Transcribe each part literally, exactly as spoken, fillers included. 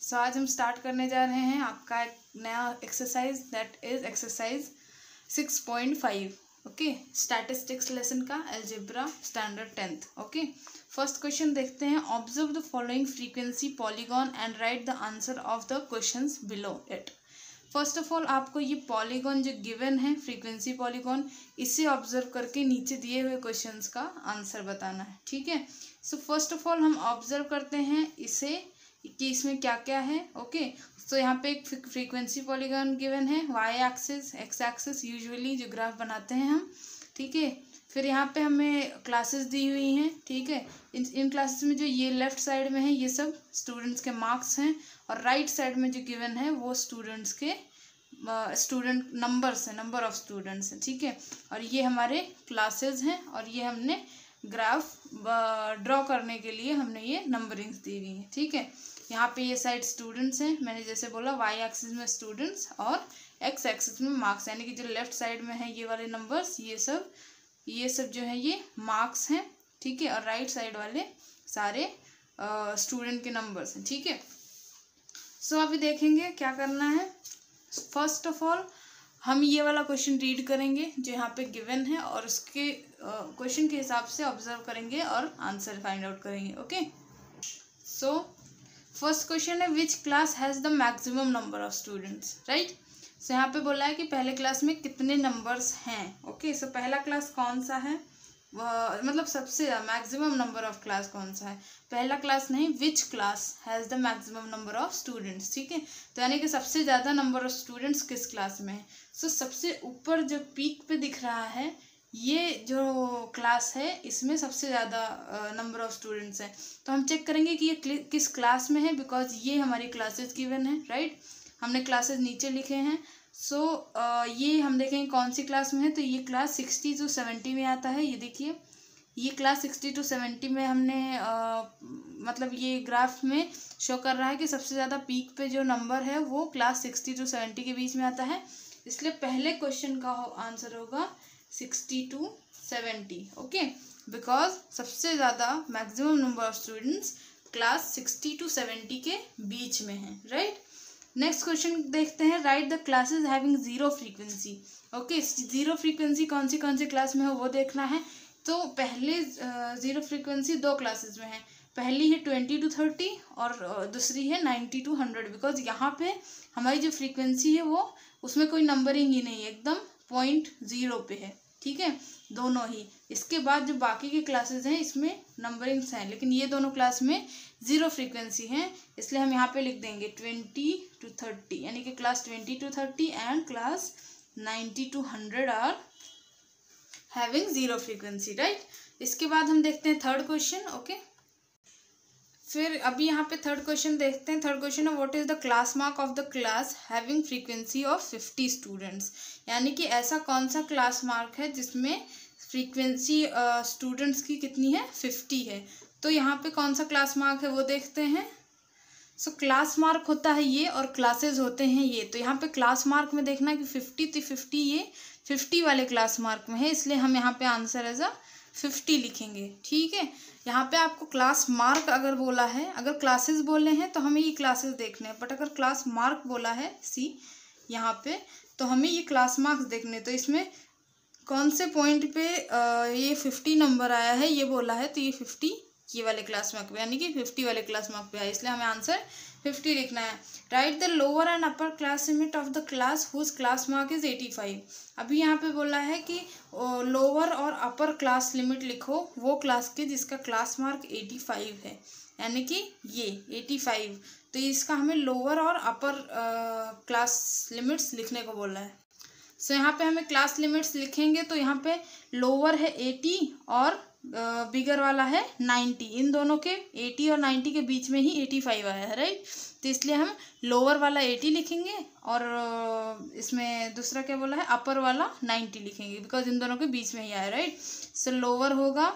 सो आज हम स्टार्ट करने जा रहे हैं आपका एक नया exercise, that is exercise six point five. Okay, statistics lesson का algebra standard tenth. Okay, first question देखते हैं। Observe the following frequency polygon and write the answer of the questions below it. First of all आपको ये polygon जो given है, frequency polygon, इसे observe करके नीचे दिए हुए क्वेश्चंस का आंसर बताना है। ठीक है, सो फर्स्ट ऑफ ऑल हम ऑब्जर्व करते हैं इसे कि इसमें क्या क्या है। ओके, तो यहाँ पे एक फ्रीक्वेंसी पॉलीगॉन गिवन है, Y axis, X axis, usually जो ग्राफ बनाते हैं हम। ठीक है, फिर यहाँ पे हमें क्लासेस दी हुई हैं। ठीक है, इन इन क्लासेस में जो ये लेफ्ट साइड में है ये सब स्टूडेंट्स के मार्क्स हैं, और राइट साइड में जो गिवन है वो स्टूडेंट्स के स्टूडेंट नंबर्स हैं, नंबर ऑफ स्टूडेंट्स हैं। ठीक है, और ये हमारे क्लासेस हैं, और ये हमने ग्राफ ड्रॉ करने के लिए हमने ये नंबरिंग्स दी हुई हैं। ठीक है, यहाँ पे ये साइड स्टूडेंट्स हैं, मैंने जैसे बोला वाई एक्सिस में स्टूडेंट्स और एक्स एक्सिस में मार्क्स, यानी कि जो लेफ्ट साइड में है ये वाले नंबर्स, ये सब ये सब जो है ये मार्क्स हैं। ठीक है, और राइट साइड वाले सारे स्टूडेंट के नंबर्स हैं। ठीक है, सो अभी देखेंगे क्या करना है। फर्स्ट ऑफ ऑल हम ये वाला क्वेश्चन रीड करेंगे जो यहाँ पे गिवन है, और उसके क्वेश्चन uh, के हिसाब से ऑब्जर्व करेंगे और आंसर फाइंड आउट करेंगे। ओके, सो फर्स्ट क्वेश्चन है which class has the maximum number of students, right. So यहाँ पे बोला है कि पहले क्लास में कितने नंबर्स हैं। ओके, सो पहला क्लास कौन सा है, वह मतलब सबसे मैक्सिमम नंबर ऑफ क्लास कौन सा है, पहला क्लास नहीं, which class has the maximum number of students. ठीक है, तो यानी कि सबसे ज़्यादा नंबर ऑफ स्टूडेंट्स किस क्लास में है। सो सबसे ऊपर जो पीक पे दिख रहा है ये जो क्लास है, इसमें सबसे ज़्यादा नंबर ऑफ स्टूडेंट्स हैं। तो हम चेक करेंगे कि ये किस क्लास में है, बिकॉज ये हमारी क्लासेस गिवन है, राइट। हमने क्लासेस नीचे लिखे हैं। सो so, uh, ये हम देखेंगे कौन सी क्लास में है, तो ये क्लास सिक्सटी टू सेवेंटी में आता है। ये देखिए, ये क्लास सिक्सटी टू सेवेंटी में हमने uh, मतलब ये ग्राफ में शो कर रहा है कि सबसे ज़्यादा पीक पे जो नंबर है वो क्लास सिक्सटी टू सेवेंटी के बीच में आता है, इसलिए पहले क्वेश्चन का आंसर होगा sixty to seventy. Okay, because सबसे ज़्यादा maximum number of students class sixty to seventy के बीच में हैं, राइट। नेक्स्ट क्वेश्चन देखते हैं। Write the classes having zero frequency. Okay, zero frequency कौन सी कौन सी क्लास में हो वो देखना है। तो पहले जीरो फ्रीक्वेंसी दो क्लासेस में है, पहली है ट्वेंटी टू थर्टी और दूसरी है नाइन्टी टू हंड्रेड। बिकॉज यहाँ पे हमारी जो फ्रीक्वेंसी है वो उसमें कोई नंबरिंग ही नहीं है, एकदम पॉइंट ज़ीरो पे है। ठीक है, दोनों ही। इसके बाद जो बाकी के क्लासेस हैं इसमें नंबरिंग्स हैं, लेकिन ये दोनों क्लास में ज़ीरो फ्रीक्वेंसी हैं, इसलिए हम यहाँ पे लिख देंगे ट्वेंटी टू थर्टी, यानी कि class twenty to thirty and class ninety to hundred are having zero frequency, right. इसके बाद हम देखते हैं थर्ड क्वेश्चन। ओके, फिर अभी यहाँ पे थर्ड क्वेश्चन देखते हैं। थर्ड क्वेश्चन है what is the class mark of the class having frequency of fifty students, यानी कि ऐसा कौन सा क्लास मार्क है जिसमें फ्रीक्वेंसी स्टूडेंट्स की कितनी है, फिफ्टी है। तो यहाँ पे कौन सा क्लास मार्क है वो देखते हैं। सो क्लास मार्क होता है ये और क्लासेस होते हैं ये। तो यहाँ पे क्लास मार्क में देखना है कि फिफ्टी तो फिफ्टी ये फिफ्टी वाले क्लास मार्क में है, इसलिए हम यहाँ पे आंसर एज अ फिफ्टी लिखेंगे। ठीक है, यहाँ पे आपको क्लास मार्क अगर बोला है, अगर क्लासेस बोले हैं तो हमें ये क्लासेस देखने हैं, बट अगर क्लास मार्क बोला है सी यहाँ पे, तो हमें ये क्लास मार्क्स देखने। तो इसमें कौन से पॉइंट पे आ, ये फिफ्टी नंबर आया है ये बोला है, तो ये फिफ्टी ये वाले क्लास मार्क पे, यानी कि फिफ्टी वाले क्लास मार्क पे है, इसलिए हमें आंसर फिफ्टी लिखना है। Write the lower and upper class limit of the class whose class mark is eighty five. अभी यहाँ पे बोला है कि लोअर और अपर क्लास लिमिट लिखो वो क्लास के जिसका क्लास मार्क एटी फाइव है, यानी कि ये एटी फाइव। तो इसका हमें लोअर और अपर क्लास लिमिट्स लिखने को बोला है। सो so, यहाँ पे हमें क्लास लिमिट्स लिखेंगे, तो यहाँ पे लोअर है एटी और बिगर वाला है नाइन्टी, इन दोनों के एटी और नाइन्टी के बीच में ही एटी फाइव आया है, राइट। तो इसलिए हम लोअर वाला एटी लिखेंगे और इसमें दूसरा क्या बोला है, अपर वाला नाइन्टी लिखेंगे, बिकॉज इन दोनों के बीच में ही आया, राइट। सो लोअर होगा,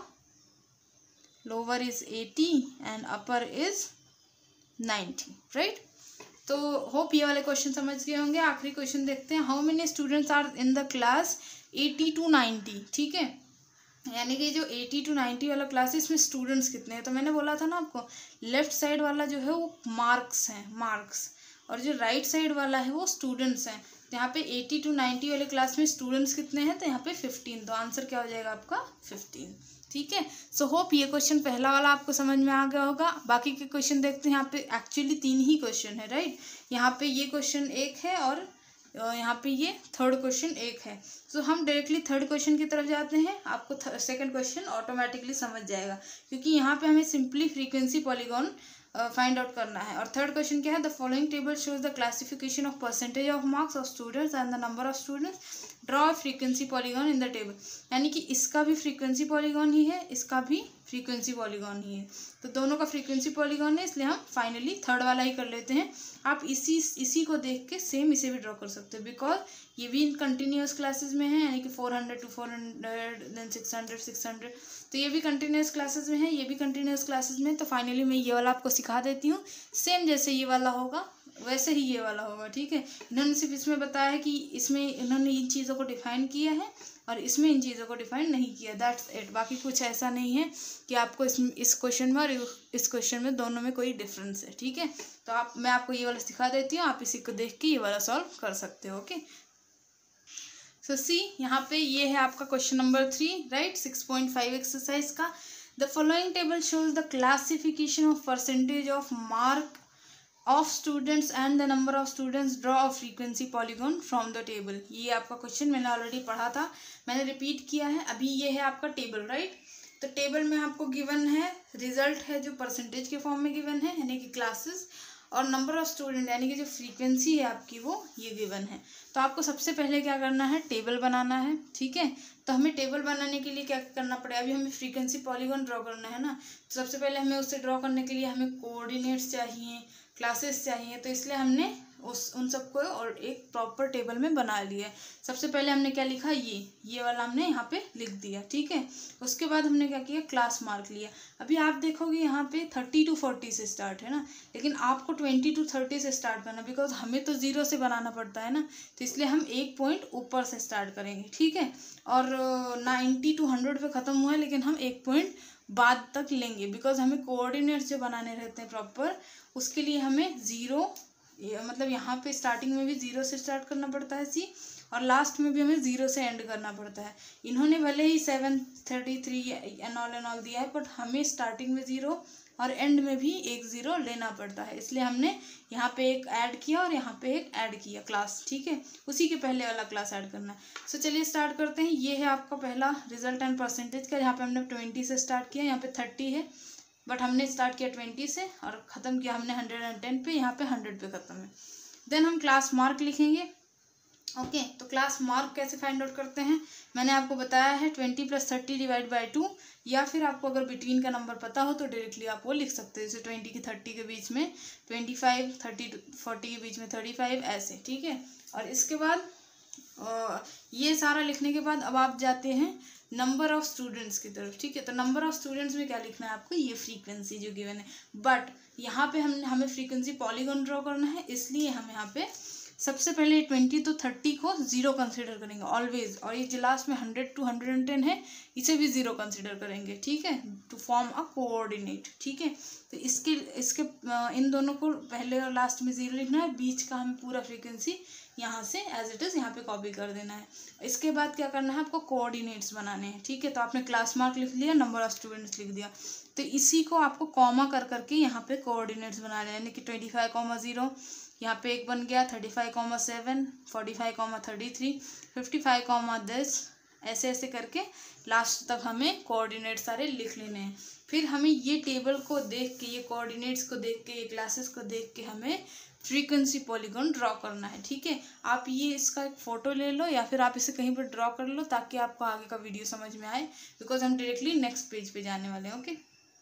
lower is eighty and upper is ninety, right. तो होप ये वाले क्वेश्चन समझ गए होंगे। आखिरी क्वेश्चन देखते हैं। How many students are in the class eighty to ninety. ठीक है, यानी कि जो एटी टू नाइन्टी वाला क्लास है इसमें स्टूडेंट्स कितने हैं, तो मैंने बोला था ना आपको लेफ्ट साइड वाला जो है वो मार्क्स हैं, मार्क्स, और जो राइट साइड वाला है वो स्टूडेंट्स हैं। तो यहाँ पे एटी टू नाइन्टी वाले क्लास में स्टूडेंट्स कितने हैं, तो यहाँ पे फिफ्टीन, तो आंसर क्या हो जाएगा आपका फिफ्टीन। ठीक है, सो होप ये क्वेश्चन पहला वाला आपको समझ में आ गया होगा। बाकी के क्वेश्चन देखते हैं। यहाँ पे एक्चुअली तीन ही क्वेश्चन है, राइट। यहाँ पे ये क्वेश्चन एक है और यहाँ पे ये थर्ड क्वेश्चन एक है। तो हम डायरेक्टली थर्ड क्वेश्चन की तरफ जाते हैं, आपको सेकंड क्वेश्चन ऑटोमेटिकली समझ जाएगा, क्योंकि यहाँ पे हमें simply frequency polygon find out करना है। और थर्ड क्वेश्चन क्या है, the following table shows the classification of percentage of marks of students and the number of students, draw frequency polygon in the table. यानी कि इसका भी फ्रीक्वेंसी पॉलीगॉन ही है, इसका भी फ्रीक्वेंसी पॉलीगॉन ही है, तो दोनों का फ्रीक्वेंसी पॉलीगॉन है, इसलिए हम फाइनली थर्ड वाला ही कर लेते हैं। आप इसी इसी को देख के सेम इसे भी ड्रॉ कर सकते हो, बिकॉज ये भी इन कंटिन्यूस क्लासेस में है, यानी कि four hundred to four hundred then six hundred six hundred, तो ये भी कंटिन्यूस क्लासेस में है, ये भी कंटिन्यूस क्लासेस में। तो फाइनली मैं ये वाला आपको सिखा देती हूँ, सेम जैसे ये वाला होगा वैसे ही ये वाला होगा। ठीक है, इन्होंने सिर्फ इसमें बताया है कि इसमें इन्होंने इन चीज़ों को डिफाइन किया है और इसमें इन चीज़ों को डिफाइन नहीं किया, दैट्स इट। बाकी कुछ ऐसा नहीं है कि आपको इस इस क्वेश्चन में और इस क्वेश्चन में दोनों में कोई डिफरेंस है। ठीक है, तो आप मैं आपको ये वाला सिखा देती हूँ, आप इसी को देख के ये वाला सॉल्व कर सकते हो। ओके, सो सी यहाँ पे ये है आपका question number three, right, six point five exercise का। The following table shows the classification of percentage of mark of students and the number of students, draw a frequency polygon from the table. ये आपका question मैंने already पढ़ा था, मैंने repeat किया है। अभी ये है आपका टेबल, राइट। तो टेबल में आपको गिवन है रिजल्ट है जो परसेंटेज के फॉर्म में गिवन है, यानी कि क्लासेस, और नंबर ऑफ स्टूडेंट यानी कि जो फ्रीक्वेंसी है आपकी वो ये गिवन है। तो आपको सबसे पहले क्या करना है, टेबल बनाना है। ठीक है, तो हमें टेबल बनाने के लिए क्या करना पड़ेगा, अभी हमें फ्रीक्वेंसी पॉलीगॉन ड्रॉ करना है ना, तो सबसे पहले हमें उससे ड्रॉ करने के लिए हमें कोऑर्डिनेट्स चाहिए, क्लासेस चाहिए, तो इसलिए हमने उस उन सबको और एक प्रॉपर टेबल में बना लिया है। सबसे पहले हमने क्या लिखा, ये ये वाला हमने यहाँ पे लिख दिया। ठीक है, उसके बाद हमने क्या किया, क्लास मार्क लिया। अभी आप देखोगे यहाँ पे थर्टी टू फोर्टी से स्टार्ट है ना, लेकिन आपको ट्वेंटी टू थर्टी से स्टार्ट करना, बिकॉज हमें तो जीरो से बनाना पड़ता है ना, तो इसलिए हम एक पॉइंट ऊपर से स्टार्ट करेंगे। ठीक है, और नाइन्टी टू हंड्रेड पे ख़त्म हुआ है, लेकिन हम एक पॉइंट बाद तक लेंगे, बिकॉज हमें कोऑर्डिनेट्स जो बनाने रहते हैं प्रॉपर, उसके लिए हमें ज़ीरो, मतलब यहाँ पे स्टार्टिंग में भी ज़ीरो से स्टार्ट करना पड़ता है सी, और लास्ट में भी हमें ज़ीरो से एंड करना पड़ता है। इन्होंने भले ही seven thirty three and all and all दिया है, बट हमें स्टार्टिंग में ज़ीरो और एंड में भी एक ज़ीरो लेना पड़ता है, इसलिए हमने यहाँ पे एक ऐड किया और यहाँ पे एक ऐड किया क्लास। ठीक है, उसी के पहले वाला क्लास ऐड करना है। सो चलिए स्टार्ट करते हैं। ये है आपका पहला रिजल्ट एंड परसेंटेज का, यहाँ पे हमने ट्वेंटी से स्टार्ट किया, यहाँ पे थर्टी है, बट हमने स्टार्ट किया ट्वेंटी से और ख़त्म किया हमने हंड्रेड एंड टेन पे, यहाँ पे हंड्रेड पे ख़त्म है। देन हम क्लास मार्क लिखेंगे। ओके okay, तो क्लास मार्क कैसे फाइंड आउट करते हैं, मैंने आपको बताया है twenty plus thirty divide by two, या फिर आपको अगर बिटवीन का नंबर पता हो तो डायरेक्टली आप वो लिख सकते हो, जैसे ट्वेंटी की थर्टी के बीच में ट्वेंटी फाइव, थर्टी फोर्टी के बीच में थर्टी फाइव, ऐसे। ठीक है, और इसके बाद आ, ये सारा लिखने के बाद अब आप जाते हैं नंबर ऑफ स्टूडेंट्स की तरफ। ठीक है, तो नंबर ऑफ स्टूडेंट्स में क्या लिखना है आपको, ये फ्रीक्वेंसी जो गिवन है, बट यहाँ पे हम हमें फ्रीक्वेंसी पॉलीगॉन ड्रॉ करना है, इसलिए हम यहाँ पे सबसे पहले ट्वेंटी तो थर्टी को जीरो कंसीडर करेंगे ऑलवेज, और ये जो लास्ट में hundred to hundred and ten है इसे भी जीरो कंसीडर करेंगे। ठीक है, टू फॉर्म अ कोऑर्डिनेट। ठीक है, तो इसके इसके इन दोनों को पहले और लास्ट में जीरो लिखना है, बीच का हमें पूरा फ्रीक्वेंसी यहाँ से एज इट इज़ यहाँ पे कॉपी कर देना है। इसके बाद क्या करना है, आपको कोऑर्डिनेट्स बनाने हैं। ठीक है, तो आपने क्लास मार्क लिख लिया, नंबर ऑफ स्टूडेंट्स लिख दिया, तो इसी को आपको कॉमा कर करके यहाँ पे कोऑर्डिनेट्स बना लें, यानी कि ट्वेंटी फाइव कॉमा जीरो, यहाँ पे एक बन गया, thirty five comma seven, forty five comma thirty three, fifty five comma दस, ऐसे ऐसे करके लास्ट तक हमें कोऑर्डिनेट सारे लिख लेने हैं। फिर हमें ये टेबल को देख के, ये कोऑर्डिनेट्स को देख के, ये क्लासेस को देख के हमें फ्रीक्वेंसी पॉलीगॉन ड्रॉ करना है। ठीक है, आप ये इसका एक फ़ोटो ले लो या फिर आप इसे कहीं पर ड्रॉ कर लो, ताकि आपको आगे का वीडियो समझ में आए, बिकॉज हम डायरेक्टली नेक्स्ट पेज पे जाने वाले हैं। ओके,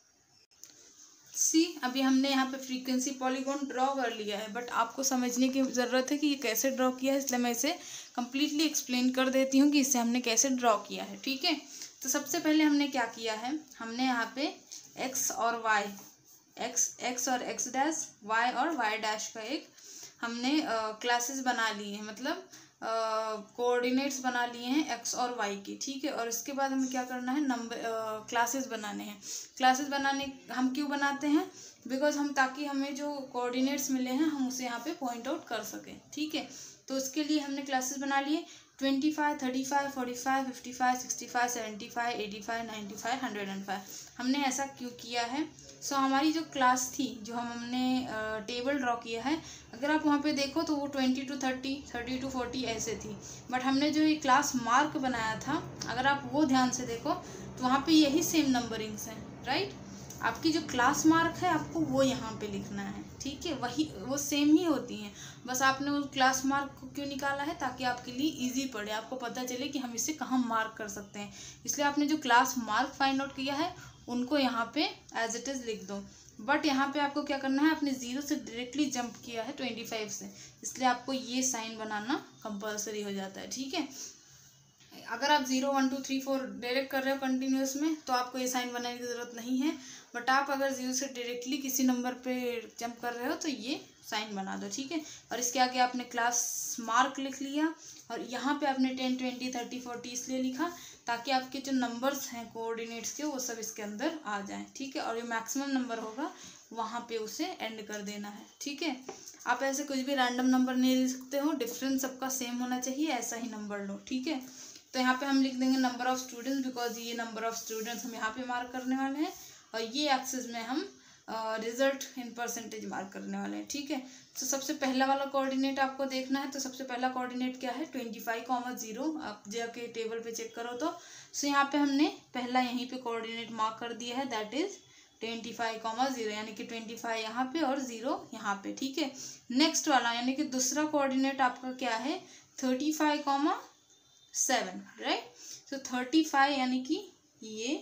सी अभी हमने यहाँ पे फ्रीक्वेंसी पॉलीगॉन ड्रॉ कर लिया है, बट आपको समझने की ज़रूरत है कि ये कैसे ड्रॉ किया है, इसलिए मैं इसे कम्प्लीटली एक्सप्लेन कर देती हूँ कि इसे हमने कैसे ड्रॉ किया है। ठीक है, तो सबसे पहले हमने क्या किया है, हमने यहाँ पे एक्स और वाई, एक्स एक्स और एक्स डैश, वाई और वाई डैश का एक हमने क्लासेस बना ली है, मतलब कोऑर्डिनेट्स बना लिए हैं एक्स और वाई के, ठीक है। और इसके बाद हमें क्या करना है, नंबर क्लासेस बनाने हैं। क्लासेस बनाने हम क्यों बनाते हैं, बिकॉज हम ताकि हमें जो कोऑर्डिनेट्स मिले हैं हम उसे यहाँ पे पॉइंट आउट कर सकें, ठीक है। तो उसके लिए हमने क्लासेस बना लिए twenty five, thirty five, forty five, fifty five, sixty five, seventy five, eighty five, ninety five, hundred and five. हमने ऐसा क्यों किया है, सो so, हमारी जो क्लास थी, जो हम हमने टेबल ड्रॉ किया है, अगर आप वहाँ पे देखो तो वो twenty to thirty, thirty to forty ऐसे थी। बट हमने जो ये क्लास मार्क बनाया था, अगर आप वो ध्यान से देखो तो वहाँ पे यही सेम नंबरिंग्स हैं, राइट। आपकी जो क्लास मार्क है आपको वो यहाँ पे लिखना है, ठीक है। वही वो सेम ही होती हैं, बस आपने वो क्लास मार्क को क्यों निकाला है, ताकि आपके लिए इजी पड़े, आपको पता चले कि हम इसे कहाँ मार्क कर सकते हैं। इसलिए आपने जो क्लास मार्क फाइंड आउट किया है उनको यहाँ पे एज इट इज़ लिख दो। बट यहाँ पे आपको क्या करना है, आपने जीरो से डायरेक्टली जंप किया है ट्वेंटी फाइव से, इसलिए आपको ये साइन बनाना कंपलसरी हो जाता है, ठीक है। अगर आप zero one two three four direct कर रहे हो कंटिन्यूस में तो आपको ये साइन बनाने की ज़रूरत नहीं है। बट आप अगर जीरो से डायरेक्टली किसी नंबर पे जंप कर रहे हो तो ये साइन बना दो, ठीक है। और इसके आगे आपने क्लास मार्क लिख लिया, और यहाँ पे आपने टेन, ट्वेंटी, थर्टी, फोर्टी इसलिए लिखा ताकि आपके जो नंबर्स हैं कोऑर्डिनेट्स के वो सब इसके अंदर आ जाएं, ठीक है। और जो मैक्सिमम नंबर होगा वहाँ पे उसे एंड कर देना है, ठीक है। आप ऐसे कुछ भी रैंडम नंबर नहीं ले सकते हो, डिफरेंस सबका सेम होना चाहिए, ऐसा ही नंबर लो, ठीक है। तो यहाँ पे हम लिख देंगे नंबर ऑफ स्टूडेंट्स, बिकॉज ये नंबर ऑफ स्टूडेंट्स हम यहाँ पे मार्क करने वाले हैं, और ये एक्सेस में हम रिजल्ट इन परसेंटेज मार्क करने वाले हैं, ठीक है। तो सबसे पहला वाला कोऑर्डिनेट आपको देखना है, तो सबसे पहला कोऑर्डिनेट क्या है, ट्वेंटी फाइव कॉमा जीरो। आप जाके टेबल पे चेक करो तो सो यहाँ पे हमने पहला यहीं पे कोऑर्डिनेट मार्क कर दिया है, that is twenty five comma zero, यानी कि ट्वेंटी फाइव यहाँ पे और जीरो यहाँ पे, ठीक है। नेक्स्ट वाला यानी कि दूसरा कोऑर्डिनेट आपका क्या है, thirty five comma seven, right. तो थर्टी फाइव यानी कि ये,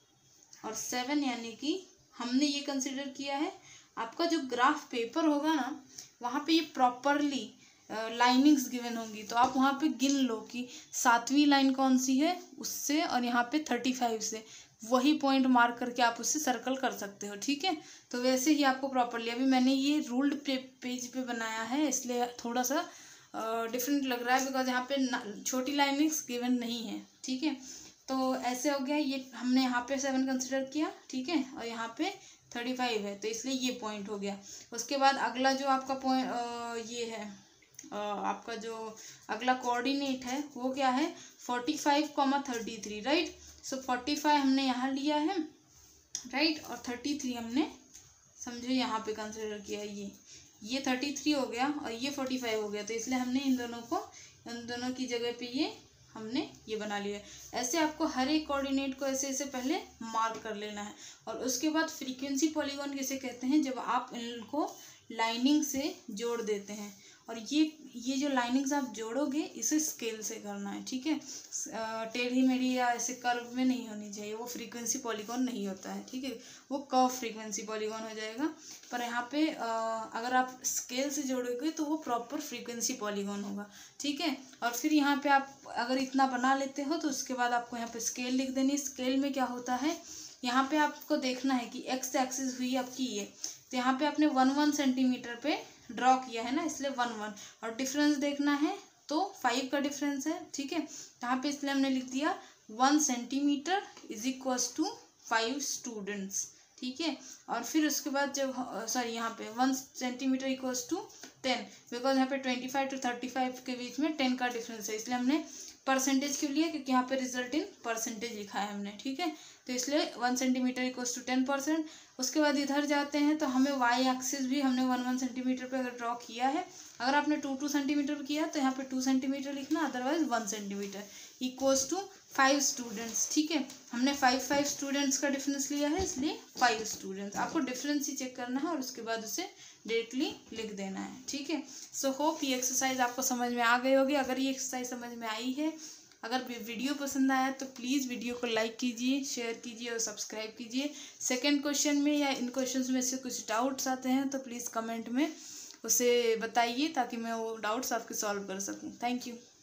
और सेवन यानी कि हमने ये कंसिडर किया है। आपका जो ग्राफ पेपर होगा ना, वहाँ पे ये प्रॉपरली लाइनिंग्स गिवन होंगी, तो आप वहाँ पे गिन लो कि सातवीं लाइन कौन सी है उससे, और यहाँ पे थर्टी फाइव से, वही पॉइंट मार्क करके आप उससे सर्कल कर सकते हो, ठीक है। तो वैसे ही आपको प्रॉपरली, अभी मैंने ये रूल्ड पे, पेज पे बनाया है इसलिए थोड़ा सा डिफरेंट uh, लग रहा है, बिकॉज यहाँ पे छोटी लाइनिंग्स गिवन नहीं है, ठीक है। तो ऐसे हो गया, ये हमने यहाँ पे सेवन कंसिडर किया, ठीक है, और यहाँ पे थर्टी फाइव है तो इसलिए ये पॉइंट हो गया। उसके बाद अगला जो आपका पॉइंट ये है, आ, आपका जो अगला कोऑर्डिनेट है वो क्या है, forty five comma thirty three, right. So forty five हमने यहाँ लिया है, राइट, और थर्टी थ्री हमने समझो यहाँ पे कंसिडर किया है। ये ये थर्टी थ्री हो गया और ये फोर्टी फाइव हो गया, तो इसलिए हमने इन दोनों को, इन दोनों की जगह पे ये हमने ये बना लिया। ऐसे आपको हर एक कोऑर्डिनेट को ऐसे ऐसे पहले मार्क कर लेना है। और उसके बाद फ्रीक्वेंसी पॉलीगॉन किसे कहते हैं, जब आप इनको लाइनिंग से जोड़ देते हैं, और ये ये जो लाइनिंग्स आप जोड़ोगे इसे स्केल से करना है, ठीक है। टेढ़ी मेढ़ी या ऐसे कर्व में नहीं होनी चाहिए, वो फ्रीक्वेंसी पॉलीगॉन नहीं होता है, ठीक है। वो कर्व फ्रीक्वेंसी पॉलीगॉन हो जाएगा, पर यहाँ पे आ, अगर आप स्केल से जोड़ोगे तो वो प्रॉपर फ्रीक्वेंसी पॉलीगॉन होगा, ठीक है। और फिर यहाँ पे आप अगर इतना बना लेते हो तो उसके बाद आपको यहाँ पे स्केल लिख देनी। स्केल में क्या होता है, यहाँ पे आपको देखना है कि एक्स एक्सिस हुई आपकी ये, तो यहाँ पे आपने वन वन सेंटीमीटर पे ड्रॉ किया है ना, इसलिए वन वन, और डिफरेंस देखना है तो फाइव का डिफरेंस है, ठीक है। यहाँ पे इसलिए हमने लिख दिया one centimetre is equals to five students, ठीक है। और फिर उसके बाद जब सॉरी यहाँ पे one centimetre equals to ten, because यहाँ पे twenty five to thirty five के बीच में टेन का डिफरेंस है, इसलिए हमने परसेंटेज क्यों लिया, क्योंकि यहाँ पे रिजल्ट इन परसेंटेज लिखा है हमने, ठीक है। तो इसलिए one centimetre equals to ten percent. उसके बाद इधर जाते हैं तो हमें वाई एक्सिस भी हमने वन वन सेंटीमीटर पे अगर ड्रॉ किया है, अगर आपने टू टू सेंटीमीटर पे किया तो यहाँ पे टू सेंटीमीटर लिखना, otherwise one centimetre equals to five students, ठीक है। हमने फाइव फाइव स्टूडेंट्स का डिफरेंस लिया है, इसलिए फाइव स्टूडेंट्स। आपको डिफरेंस ही चेक करना है और उसके बाद उसे डायरेक्टली लिख देना है, ठीक है। सो होप ये एक्सरसाइज आपको समझ में आ गई होगी। अगर ये एक्सरसाइज समझ में आई है, अगर वीडियो पसंद आया तो प्लीज़ वीडियो को लाइक कीजिए, शेयर कीजिए और सब्सक्राइब कीजिए। सेकंड क्वेश्चन में या इन क्वेश्चंस में से कुछ डाउट्स आते हैं तो प्लीज़ कमेंट में उसे बताइए ताकि मैं वो डाउट्स आपके सॉल्व कर सकूं। Thank you.